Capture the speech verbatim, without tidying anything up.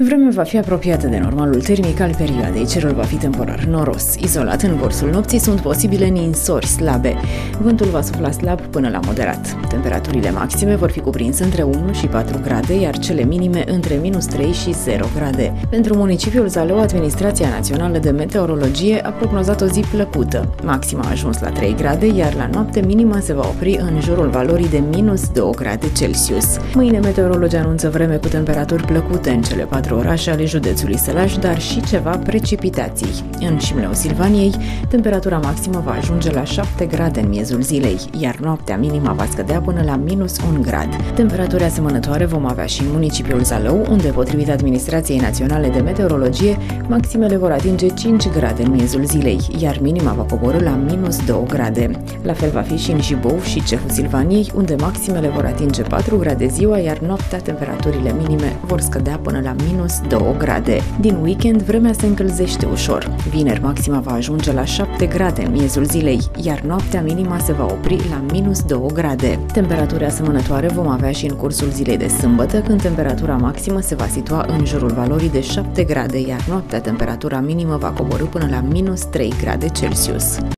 Vremea va fi apropiată de normalul termic al perioadei. Cerul va fi temporar noros. Izolat în cursul nopții sunt posibile ninsori slabe. Vântul va sufla slab până la moderat. Temperaturile maxime vor fi cuprinse între unu și patru grade, iar cele minime între minus trei și zero grade. Pentru municipiul Zalău, Administrația Națională de Meteorologie a prognozat o zi plăcută. Maxima a ajuns la trei grade, iar la noapte minima se va opri în jurul valorii de minus două grade Celsius. Mâine meteorologii anunță vreme cu temperaturi plăcute în cele patru orașe ale județului Sălaș, dar și ceva precipitații. În Șimleu Silvaniei, temperatura maximă va ajunge la șapte grade în miezul zilei, iar noaptea minima va scădea până la minus unu grad. Temperaturi asemănătoare vom avea și în municipiul Zalău, unde, potrivit Administrației Naționale de Meteorologie, maximele vor atinge cinci grade în miezul zilei, iar minima va coborî la minus două grade. La fel va fi și în Jibou și Cehul Silvaniei, unde maximele vor atinge patru grade ziua, iar noaptea temperaturile minime vor scădea până la minus două grade. Din weekend, vremea se încălzește ușor. Vineri, maxima va ajunge la șapte grade în miezul zilei, iar noaptea minima se va opri la minus două grade. Temperaturi asemănătoare vom avea și în cursul zilei de sâmbătă, când temperatura maximă se va situa în jurul valorii de șapte grade, iar noaptea temperatura minimă va coborî până la minus trei grade Celsius.